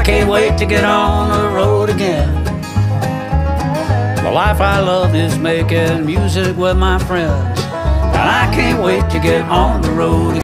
can't wait to get on the road again. The life I love is making music with my friends, and I can't wait to get on the road again.